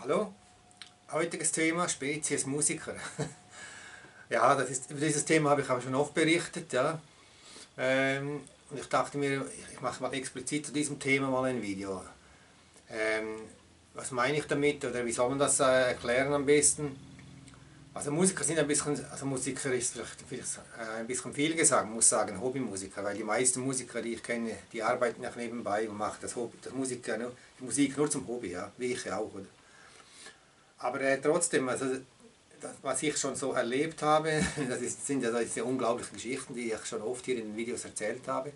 Hallo, heutiges Thema Spezies Musiker. Ja, über dieses Thema habe ich auch schon oft berichtet. Ja. Und ich dachte mir, ich mache mal explizit zu diesem Thema mal ein Video. Was meine ich damit oder wie soll man das erklären am besten? Also Musiker sind ein bisschen, also Musiker ist vielleicht ein bisschen viel gesagt, man muss sagen Hobbymusiker, weil die meisten Musiker, die ich kenne, die arbeiten auch nebenbei und machen die Musik nur zum Hobby, ja, wie ich auch. Oder? Aber trotzdem, also, was ich schon so erlebt habe, sind ja diese unglaublichen Geschichten, die ich schon oft hier in den Videos erzählt habe.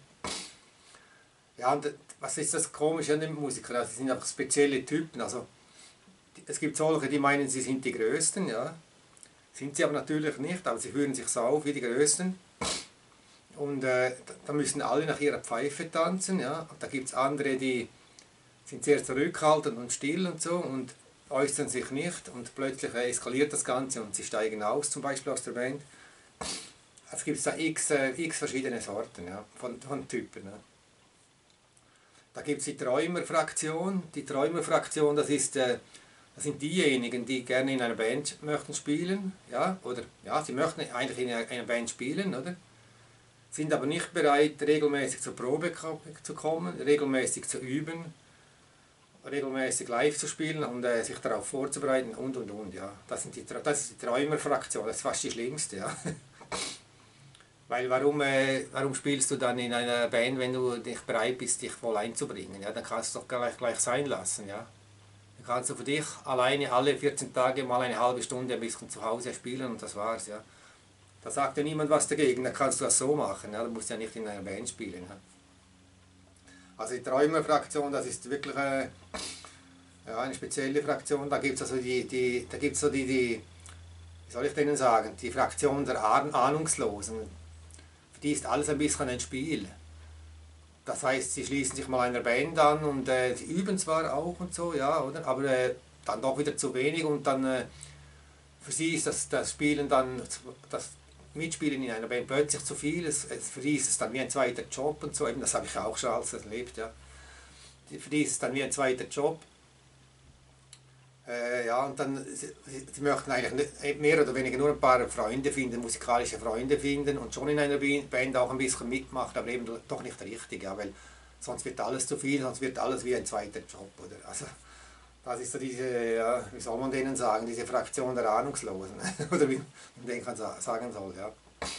Ja, und was ist das Komische an den Musikern? Also, sie sind einfach spezielle Typen. Also, es gibt solche, die meinen, sie sind die Größten, ja. Sind sie aber natürlich nicht, aber sie führen sich so auf wie die Größten. Und da müssen alle nach ihrer Pfeife tanzen, ja. Und da gibt es andere, die sind sehr zurückhaltend und still und so und äußern sich nicht und plötzlich eskaliert das Ganze und sie steigen aus, zum Beispiel aus der Band. Es gibt da x verschiedene Sorten, ja, von Typen. Ja. Da gibt es die Träumerfraktion. Die Träumerfraktion, das sind diejenigen, die gerne in einer Band möchten spielen, ja, oder ja, sie möchten eigentlich in einer Band spielen, oder? Sind aber nicht bereit, regelmäßig zur Probe zu kommen, regelmäßig zu üben, regelmäßig live zu spielen und sich darauf vorzubereiten und. Ja. Das ist die Träumerfraktion, das ist fast die schlimmste. Ja. Weil warum spielst du dann in einer Band, wenn du nicht bereit bist, dich voll einzubringen? Ja? Dann kannst du es doch gleich sein lassen. Ja? Dann kannst du für dich alleine alle 14 Tage mal eine halbe Stunde ein bisschen zu Hause spielen und das war's. Ja? Da sagt ja niemand was dagegen, dann kannst du das so machen. Ja? Du musst ja nicht in einer Band spielen. Ja? Also die Träumerfraktion, das ist wirklich ja, eine spezielle Fraktion. Da gibt es also wie soll ich denen sagen, die Fraktion der Ahnungslosen. Für die ist alles ein bisschen ein Spiel. Das heißt, sie schließen sich mal einer Band an und sie üben zwar auch und so, ja, oder? Aber dann doch wieder zu wenig und dann für sie ist das Spielen dann, das Mitspielen in einer Band plötzlich zu viel. Für die ist es dann wie ein zweiter Job und so, eben das habe ich auch schon alles erlebt, ja. Für die ist es dann wie ein zweiter Job. Ja, und dann, sie möchten eigentlich mehr oder weniger nur ein paar Freunde finden, musikalische Freunde finden und schon in einer Band auch ein bisschen mitmachen, aber eben doch nicht richtig, ja, weil sonst wird alles zu viel, sonst wird alles wie ein zweiter Job, oder? Also, das ist so diese, ja, wie soll man denen sagen, diese Fraktion der Ahnungslosen, oder wie man denen sagen soll, ja.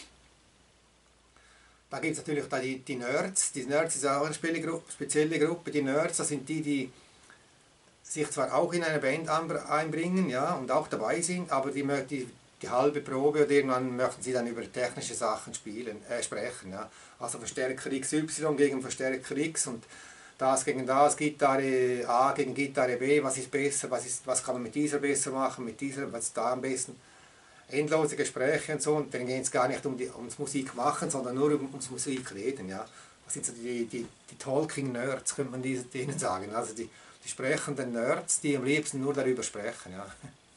Da gibt es natürlich da die Nerds. Die Nerds ist auch eine spezielle Gruppe. Die Nerds, das sind die sich zwar auch in eine Band einbringen, ja, und auch dabei sind, aber die halbe Probe oder irgendwann möchten sie dann über technische Sachen sprechen. Ja. Also Verstärker XY gegen Verstärker X und das gegen das, Gitarre A gegen Gitarre B, was ist besser, was kann man mit dieser besser machen, mit dieser, was ist da am besten. Endlose Gespräche und so, und dann geht es gar nicht ums Musik machen, sondern nur ums Musik reden. Ja. Das sind so die Talking Nerds, könnte man denen sagen. Also die sprechenden Nerds, die am liebsten nur darüber sprechen. Ja,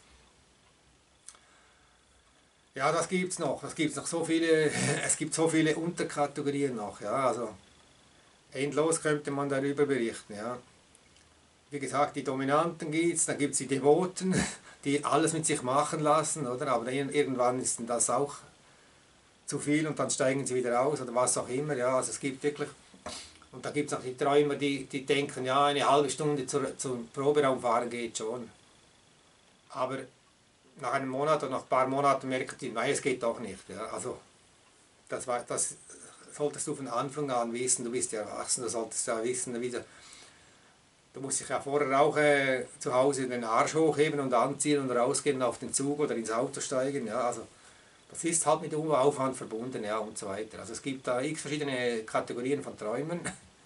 ja, das gibt es noch. So viele, es gibt so viele Unterkategorien noch. Ja, also endlos könnte man darüber berichten. Ja. Wie gesagt, die Dominanten gibt es, dann gibt es die Devoten, die alles mit sich machen lassen, oder? Aber irgendwann ist das auch zu viel und dann steigen sie wieder aus oder was auch immer. Ja, also es gibt wirklich. Und da gibt es auch die Träumer, die denken, ja, eine halbe Stunde zum Proberaum fahren geht schon. Aber nach einem Monat oder nach ein paar Monaten merken die, nein, es geht doch nicht. Ja. Also das solltest du von Anfang an wissen, du bist ja erwachsen, du solltest ja wissen, du musst dich ja vorher auch zu Hause den Arsch hochheben und anziehen und rausgehen auf den Zug oder ins Auto steigen. Ja. Also das ist halt mit Aufwand verbunden, ja, und so weiter. Also es gibt da x verschiedene Kategorien von Träumen.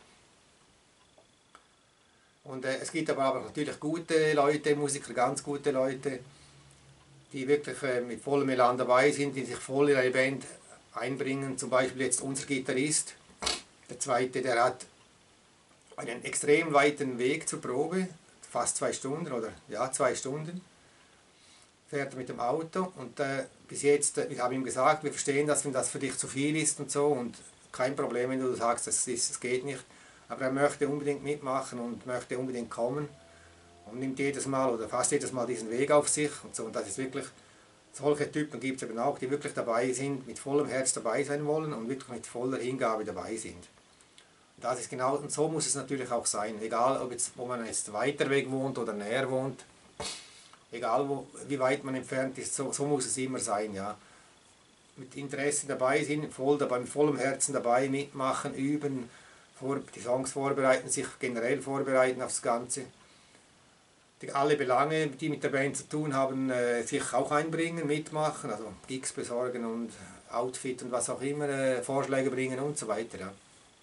Und es gibt aber natürlich gute Leute, Musiker, ganz gute Leute, die wirklich mit vollem Elan dabei sind, die sich voll in eine Band einbringen. Zum Beispiel jetzt unser Gitarrist, der zweite, der hat einen extrem weiten Weg zur Probe, fast 2 Stunden oder ja 2 Stunden, fährt er mit dem Auto und bis jetzt, ich habe ihm gesagt, wir verstehen das, wenn das für dich zu viel ist und so und kein Problem, wenn du sagst, es geht nicht. Aber er möchte unbedingt mitmachen und möchte unbedingt kommen. und nimmt jedes Mal oder fast jedes Mal diesen Weg auf sich. Und so, und das ist wirklich, solche Typen gibt es eben auch, die wirklich dabei sind, mit vollem Herz dabei sein wollen und wirklich mit voller Hingabe dabei sind. Das ist genau, und so muss es natürlich auch sein, egal ob jetzt, wo man jetzt weiter weg wohnt oder näher wohnt, egal wie weit man entfernt ist, so muss es immer sein, ja. Mit Interesse dabei sind, mit vollem Herzen dabei, mitmachen, üben, die Songs vorbereiten, sich generell vorbereiten aufs Ganze. Alle Belange, die mit der Band zu tun haben, sich auch einbringen, mitmachen, also Gigs besorgen und Outfit und was auch immer, Vorschläge bringen und so weiter, ja.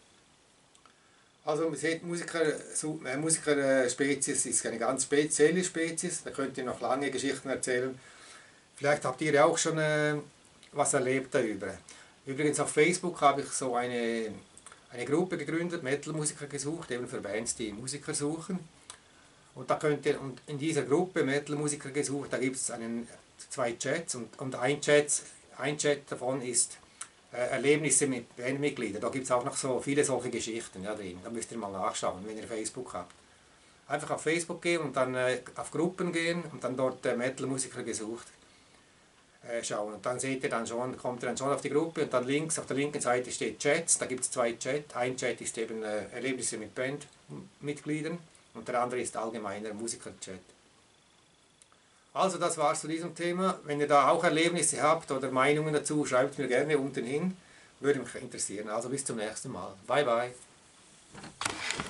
Also man sieht, Musikerspezies ist eine ganz spezielle Spezies, da könnt ihr noch lange Geschichten erzählen. Vielleicht habt ihr ja auch schon was erlebt darüber. Übrigens auf Facebook habe ich so eine Gruppe gegründet, Metal-Musiker gesucht, eben für Bands, die Musiker suchen. Und da und in dieser Gruppe Metal-Musiker gesucht, da gibt es 2 Chats und ein Chat davon ist Erlebnisse mit Bandmitgliedern. Da gibt es auch noch so viele solche Geschichten, ja, drin. Da müsst ihr mal nachschauen, wenn ihr Facebook habt. Einfach auf Facebook gehen und dann auf Gruppen gehen und dann dort Metal-Musiker gesucht schauen. Und dann seht ihr dann schon, kommt ihr dann schon auf die Gruppe und dann links, auf der linken Seite steht Chats, da gibt es 2 Chats. Ein Chat ist eben Erlebnisse mit Bandmitgliedern und der andere ist allgemeiner Musiker-Chat. Also das war's zu diesem Thema. Wenn ihr da auch Erlebnisse habt oder Meinungen dazu, schreibt mir gerne unten hin. Würde mich interessieren. Also bis zum nächsten Mal. Bye bye.